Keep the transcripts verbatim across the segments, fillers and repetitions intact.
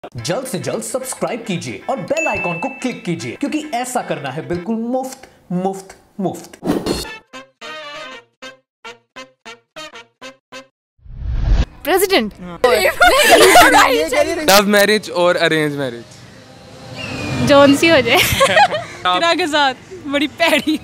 जल्द से जल्द सब्सक्राइब कीजिए और बेल आइकॉन को क्लिक कीजिए, क्योंकि ऐसा करना है बिल्कुल मुफ्त मुफ्त मुफ्त। प्रेसिडेंट। लव मैरिज और अरेंज मैरिज? जोन सी हो जाए इकरा के साथ बड़ी पैड़ी।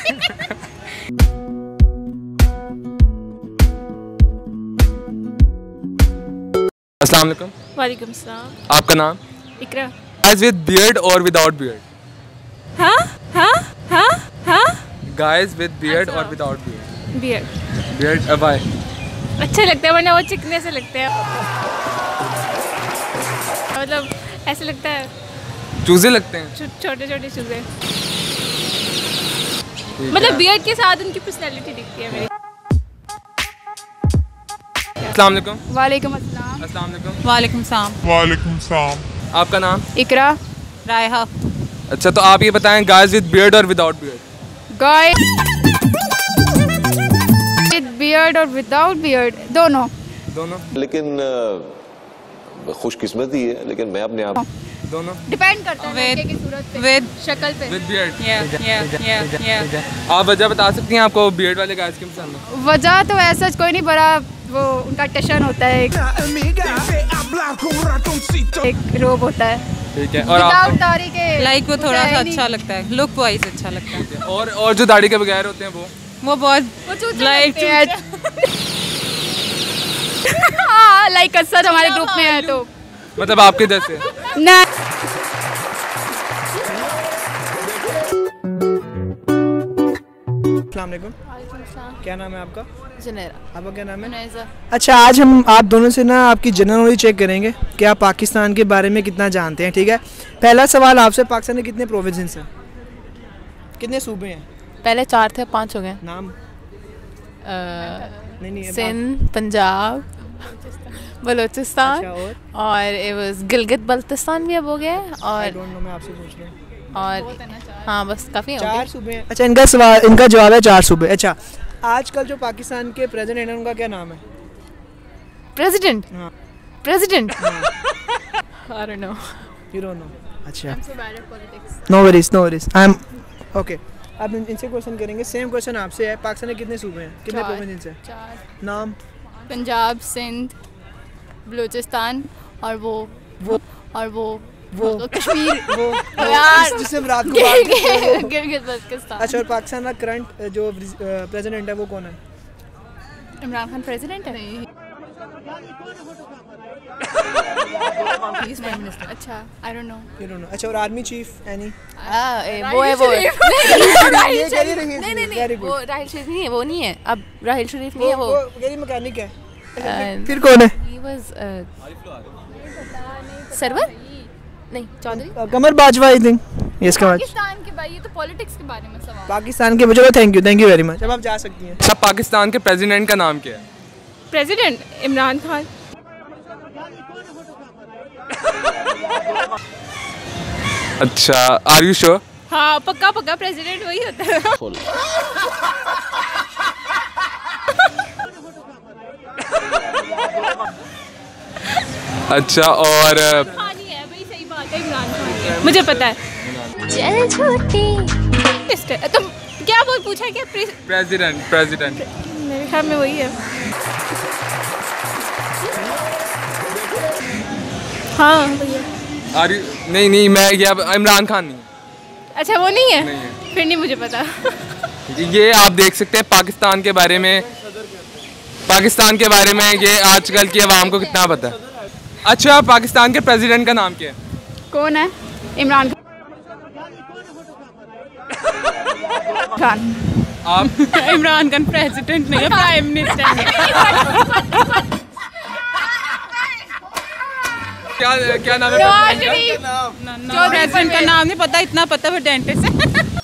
अस्सलाम वालेकुम। वालेकुम सलाम। आपका नाम? इकरा। गाइस विद बियर्ड और विदाउट बियर्ड? हाँ हाँ हाँ हाँ गाइस विद बियर्ड और without beard? Beard. Beard why? अच्छे लगते हैं, वरना वो चिकने से लगते हैं, मतलब ऐसे लगता है चूजे लगते हैं, छोटे छोटे चूजे। मतलब बियर्ड के साथ उनकी पर्सनैलिटी दिखती है मेरी। अस्सलाम वालेकुम। वालेकुम अस्सलाम। अस्सलाम वालेकुम। वालेकुम सलाम। वालेकुम सलाम। आपका नाम? इकरा। रायहा। अच्छा, तो आप ये बताएं गाइस विद बियर्ड और without beard? Guys with beard और विदाउट बियर्ड, दोनों दोनों। लेकिन खुशकिस्मती है, लेकिन मैं अपने आप दोनों डिपेंड करता है लड़के की सूरत पे, विद शक्ल पे। With beard. या या या आप वजह बता सकती हैं आपको बियर्ड वाले गाइस क्यों पसंद है? वजह तो ऐसा कोई नहीं, बड़ा वो उनका टशन होता है, एक, एक रोब होता है। ठीक है। और आप? दाढ़ी के लाइक वो थोड़ा सा अच्छा लगता है, लुक वाइज अच्छा लगता है। और और जो दाढ़ी के बगैर होते हैं वो वो बहुत लाइक लाइक असद हमारे ग्रुप में है, तो मतलब आपके जैसे ना। अस्सलाम वालेकुम। क्या नाम है आपका? जुनैरा। आपका क्या नाम है? मुनैज़ा। अच्छा, आज हम आप दोनों से ना आपकी जनरल नॉलेज चेक करेंगे कि आप पाकिस्तान के बारे में कितना जानते हैं। ठीक है, पहला सवाल आपसे, पाकिस्तान में कितने प्रोविंसेस हैं, कितने सूबे हैं? पहले चार थे, पांच हो गए। नाम? नहीं नहीं, सिंध, पंजाब, बलूचिस्तान, अच्छा, और और it was गिलगित बल्तिस्तान भी अब हो गया है, I और don't know, मैं आपसे पूछ रहा हूँ। और हाँ बस काफ़ी हो चार गए। सूबे हैं। अच्छा, इनका सवाल, इनका जवाब है चार सूबे। अच्छा, आजकल जो पाकिस्तान के प्रेसिडेंट हैं उनका क्या नाम है? प्रेसिडेंट। हाँ। President. I don't know. You don't know? अच्छा, I'm so bad at politics. No worries no worries, I am okay. अब इन- इनसे क्वेश्चन करेंगे, सेम क्वेश्चन आपसे है। पाकिस्तान में कितने सूबे हैं, कितने चार। प्रोविंसेस हैं? चार। नाम? पंजाब, सिंध, बलूचिस्तान, और वो वो और वो वो कश्मीर। वो यार जिस- जिसे हम रात को बात करते हैं वो। गिलगित बल्तिस्तान। अच्छा, और पाकिस्तान का करंट जो प्रेसिडेंट है वो कौन है? इमरान खान प्रेसिडेंट है? अच्छा, I don't know. You don't know. अच्छा, और आर्मी चीफ एनी? वो है वो ये कह रही रही नहीं नहीं वेरी नहीं, वो गुड। राहिल शरीफ नहीं है, वो नहीं है अब, राहिल शरीफ नहीं है वो। वो गैरी मैकेनिक है। And फिर कौन है? he was सरवर नहीं चौधरी। Qamar Bajwa I think. इसके बाद पाकिस्तान के भाई, ये तो पॉलिटिक्स के बारे में सवाल। पाकिस्तान के, चलो thank you thank you very much. अब आप जा सकती हैं। अच्छा, पाकिस्तान के प्रेसिडेंट का नाम क्या है? प्रेसिडेंट इमरान खान। अच्छा, आर यू श्योर? हाँ पक्का पक्का, प्रेसिडेंट वही होता है। अच्छा, और खान ही है भाई, सही बात है, इमरान खान ही है, मुझे पता है। चल झूठी। तुम क्या बोल पूछा क्या? प्रेसिडेंट प्रेसिडेंट मेरे ख्याल में वही है। हाँ भैया। आर यू नहीं नहीं, मैं ये अब इमरान खान नहीं। अच्छा वो नहीं है? नहीं है। फिर नहीं मुझे पता। ये आप देख सकते हैं पाकिस्तान के बारे में, पाकिस्तान के बारे में ये आजकल की आवाम को कितना पता है। अच्छा, पाकिस्तान के प्रेसिडेंट का नाम क्या है? कौन है? इमरान खान। आप? इमरान खान प्रेसिडेंट नहीं है, प्राइम मिनिस्टर है। क्या क्या नाम है प्रेसिडेंट का? प्रेसिडेंट का नाम नहीं पता, इतना पता वो डेंटिस्ट है।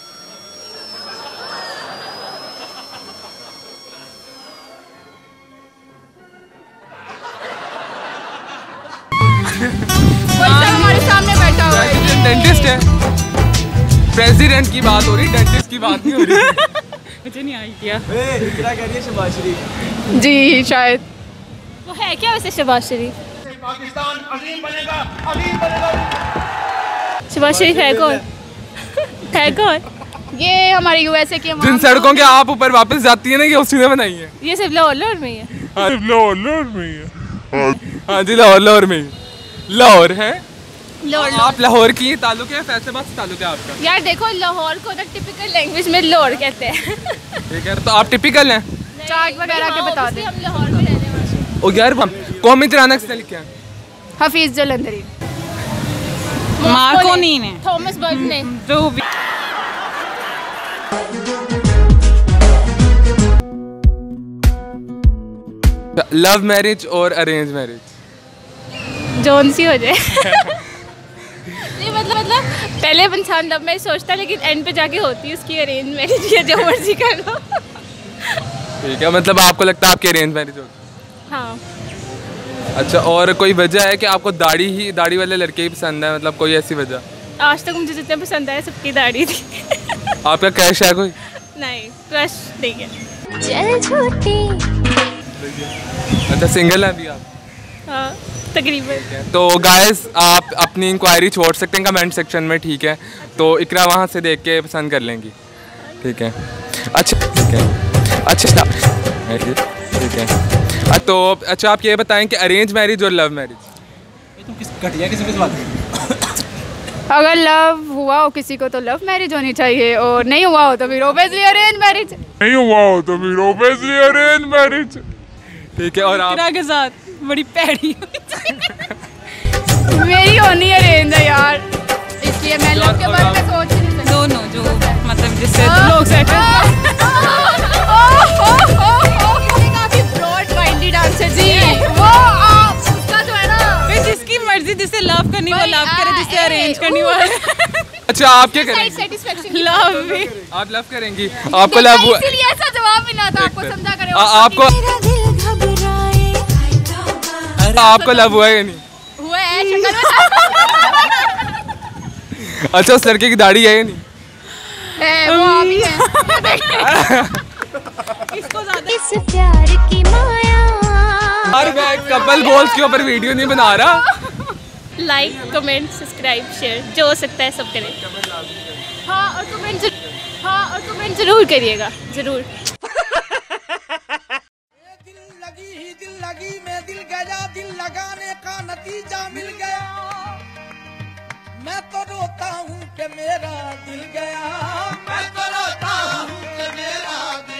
हमारे सामने बैठा हुआ है। डेंटिस्ट है। प्रेसिडेंट की बात हो रही, डेंटिस्ट की बात नहीं हो रही। मुझे नहीं आइडिया। क्या कह रही है शहबाज शरीफ? जी शायद वो है क्या वैसे शहबाज शरीफ? पाकिस्तान अजीम बनेगा, अजीम बनेगा। शहबाज शरीफ है कौन? है कौन? ये हमारे यूएसए की जिन सड़कों के आप ऊपर वापस जाती है ना, ये उसी ने बनाई है। ये सिर्फ लाहौर लाहौर में ही है। हाँ लाहौर लाहौर में ही है। हाँ जी लाहौर लाहौर में ही। लाहौर है। लाहौर आप लाहौर की ताल्लुक है, फैसलाबाद से ताल्लुक है आपका? यार देखो, लाहौर को ना टिपिकल लैंग्वेज में लाहौर कहते हैं। ठीक है, तो आप टिपिकल हैं। चार्ट वगैरह के बता दें। हम लाहौर में रहने वाले हैं। ओ यार कौमी तिराना किसने लिखा है? हफीज जलंधरी। मार्कोनी ने। थॉमस बर्ड ने। जो भी। लव मैरिज और अरेंज मैरिज जोन सी हो जाए। नहीं मतलब मतलब पहले इंसान लव मैरिज सोचता है, लेकिन एंड पे जाके होती है उसकी अरेंज मैरिज, या जो मर्जी कर लो। ठीक है, मतलब आपको लगता है आपकी अरेंज मैरिज होगी? हाँ। अच्छा, और कोई वजह है कि आपको दाढ़ी ही दाढ़ी वाले लड़के ही पसंद है, मतलब कोई ऐसी वजह? आज तक मुझे जितने पसंद आए सबकी दाढ़ी थी। आपका क्रश है कोई? नहीं, क्रश नहीं है। अच्छा, सिंगल है अभी आप? हाँ तकरीबन। तो गाइस आप अपनी इंक्वायरी छोड़ सकते हैं कमेंट सेक्शन में, ठीक है? तो इकरा वहाँ से देख के पसंद कर लेंगी, ठीक है? अच्छा ठीक है, अच्छा ठीक है। तो अच्छा आप ये बताएं कि अरेंज मैरिज और लव मैरिज? तुम किस घटिया किसी किस बात में? अगर लव हुआ हो किसी को तो लव मैरिज होनी चाहिए, और नहीं हुआ हो तो फिर ओबियसली अरेंज मैरिज। नहीं हुआ हो तो फिर ओबियसली अरेंज मैरिज, ठीक है? और आप के साथ बड़ी पैड़ी मेरी होनी अरेंज है यार, इसलिए मैं लव के बारे में सोच ही नहीं सकती। दोनों जो मतलब जिससे लोग सेट काफी ब्रॉड माइंडेड आंसर जी। वो आप उसका जो है ना, जिसकी मर्जी, जिसे लव करनी वो लव करे, जिसे अरेंज करनी वो। अच्छा आप क्या करेंगे? सेटिस्फेक्शन लव भी। आप लव करेंगे? आपको लव हुआ? इसलिए ऐसा जवाब मिला था, आपको समझा करे। आपको आपको लव हुआ है या नहीं? हुआ है शक्ल में। अच्छा, उस लड़के की दाढ़ी है या नहीं? है, वो अभी है। इसको ज्यादा इस प्यार की माया। और मैं कपल गोल्स के ऊपर वीडियो नहीं बना रहा। लाइक कमेंट सब्सक्राइब शेयर जो हो सकता है सब करें। हाँ और कमेंट हाँ और कमेंट जरूर करिएगा, जरूर। दिल लगी ही दिल लगी मैं दिल गया, दिल लगाने का नतीजा मिल गया। मैं तो रोता हूँ कि मेरा दिल गया, मैं तो रोता हूँ कि मेरा दिल